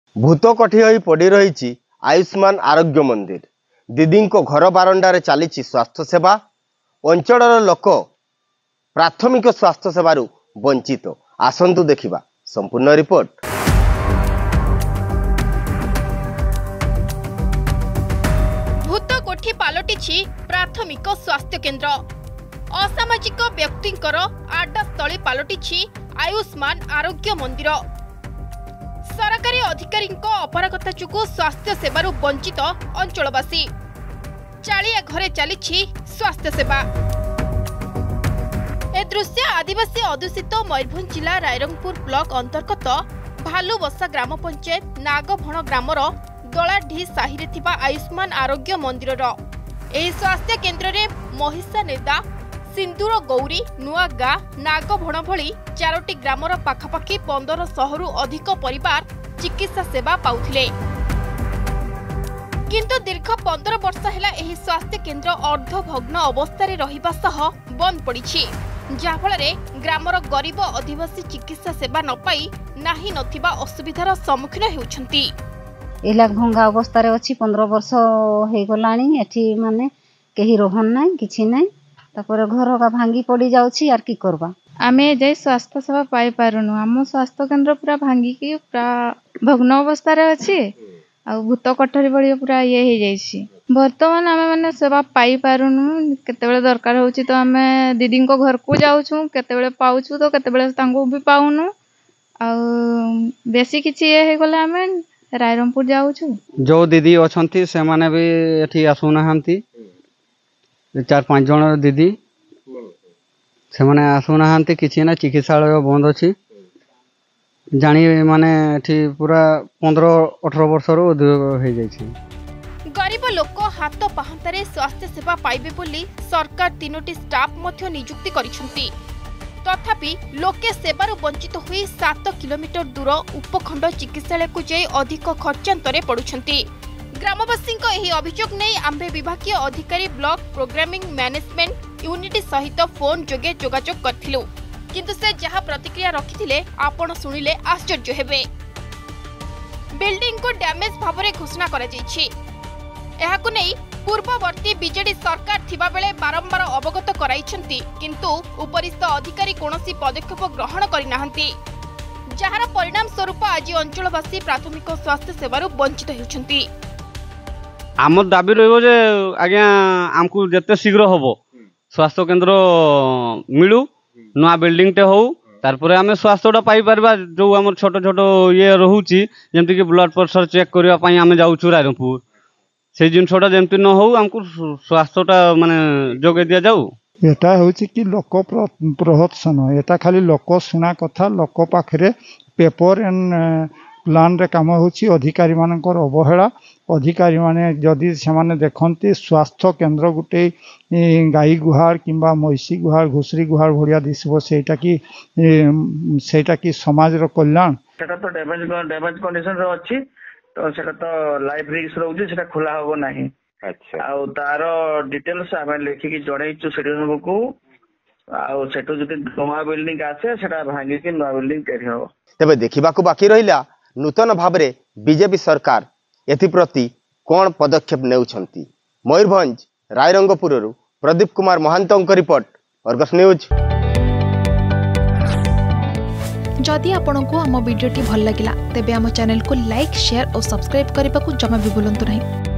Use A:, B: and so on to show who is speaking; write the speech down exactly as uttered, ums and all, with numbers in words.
A: भूत कठी होई पड़ी रही आयुष्मान आरोग्य मंदिर। दीदी को घर बारंडार चली स्वास्थ्य सेवा। अंचल लोक प्राथमिक स्वास्थ्य सेवारू वंचित। आसंतु देखिबा संपूर्ण रिपोर्ट।
B: भूत कोठी पलटि प्राथमिक स्वास्थ्य केन्द्र। असामाजिक व्यक्तिंकर आड्डास्थली पलटि आयुष्मान आरोग्य मंदिर। सरकारी अधिकारी अपरागता जुगु स्वास्थ्य सेवारू वंचित अंचलवासी। चालिया घरे चली स्वास्थ्य सेवा। ए दृश्य आदिवासी अधुषित मयूरभंज जिला रायरंगपुर ब्लॉक अंतर्गत भालुबसा ग्राम पंचायत नागभण ग्रामर दलाढी साहिरे थिबा आयुष्मान आरोग्य मंदिर। एही स्वास्थ्य केन्द्र रे महिषा नेदा सिंदूर गौरी नुआगा नागभण भली चारोटी ग्रामर पाखापाखि पंदर शहरु अधिक परिवार चिकित्सा सेवा पाउथिले। किंतु दीर्घ पंदर वर्ष हेला एही स्वास्थ्य केन्द्र अर्धभग्न अवस्था रहिबा सह बंद पड़िछि, जाफଳରେ ग्रामर गरीब आदिवासी चिकित्सा सेवा न पाई नाही नथिबा असुविधार सम्मुखीन हेउछंती।
C: एला भंगा अवस्था रे अछि पंद्रह वर्ष हे गलानी। एठी माने केही रहन नाही किछि नाही। तापर घर का भांगी पड़ी जाउछि यार की करबा।
D: आमे जे स्वास्थ्य सेवा पाई पारुनु। हम स्वास्थ्य केन्द्र पूरा भांगी की पूरा भग्न अवस्था रे अछि। आ भूत कठरी बड़ी पूरा ये हे जाइछि। वर्तमान आमे माने सेवा पाई पारुनु। केतेबेले दरकार होछि तो आमे दीदी को घर को जाउछु, केतेबेले पाउछु तो केतेबेले तांको भी पाउनु। आ बेसी किछि ये हे गले आमे रायरंगपुर जाउछु।
E: जो दीदी अछंती से माने भी एठी आसु नाहंती। चार पांच जन दीदी से माने आसु नाहंती। किछि ना चिकित्सालय बंद अछि। जानी माने एठी पूरा पंद्रह अठारह वर्ष रो हो जाइछि।
B: गरीब लोक हाथ पाहंतारे स्वास्थ्य सेवा पाइबे बोली सरकार तीनोटी स्टाफ मध्य नियुक्ति करिसंती। तथापि लोके सेवारू वंचित हुई सात किलोमीटर दूर उपखंड चिकित्सालय को जाई अधिक खर्चांतरे पड़ुछंती। ग्रामवासी एही अभियोग नहीं आंबे विभागीय अधिकारी ब्लॉक प्रोग्रामिंग मैनेजमेंट यूनिट सहित फोन जोगे जोगाजोग करथिलु, किंतु से जहा प्रतिक्रिया रखिथिले आपण सुनिले आश्चर्य हेबे। बिल्डिंग को डैमेज भावरे घोषणा करा जायछि। एहाकु नै पूर्ववर्ती बीजेडी सरकार थिबा बेले बारंबार अवगत कराइछंती, किंतु उपरिस्थ अधिकारी कोनोसी पदक्षेप ग्रहण करि नाहंती, जहार परिणाम स्वरूप आज अंचलवासी प्राथमिक स्वास्थ्य सेवारू वंचित हेउछंती।
E: आम दाबी रहिबो जे आज्ञा आमको जते शीघ्र होबो स्वास्थ्य केन्द्र मिलू, नुआ बिल्डिंग टे हो, तारपरे आमे स्वास्थ्यटा पाई परबा। जो हमर छोट छोट ये रहूची जेमति कि ब्लड प्रेशर चेक करबा पई आमे जाउछु रायरंगपुर, से जिनसटा जेमति न हो हमको स्वास्थ्यटा माने जोगे दिया जाऊ।
F: एटा होची कि लोक प्रहसन, एटा खाली लोक सुना कथा। लोक पाखरे पेपर एंड प्लान रे काम होची। अधिकारी मानकर अवहेला। अधिकारी माने जदि से माने देखंती स्वास्थ्य केन्द्र गुटे गाई गुहार किंबा महिषी गुहार घुसरी गुहार भड़िया दिसबो, सेटा कि सेटा कि समाज रो कल्याण।
G: सेटा तो डैमेज डैमेज कंडीशन रो अछि, तो सेटा तो लाइफ रिस्क रहउछि, सेटा खुला होबो नाही। अच्छा। आ तारो डिटेल्स आमे लेखि कि जणैछु सिटीजन को। आ सेटो जति नवा बिल्डिंग आसे सेटा भांगी कि नवा बिल्डिंग तैयारी हो।
A: तबे देखिबा को बाकी रहिला नूतन भाबरे बीजेपी सरकार एथिप्रति कौन पदक्षेप नेउछंती। मयूरभंज रायरंगपुररू Pradeep Kumar Mahanta report, Argus news.
H: जदि आपंक आम भिडी भल लगा तेब आम चैनल को लाइक शेयर और सब्सक्राइब करने को जमा भी भूलु नहीं।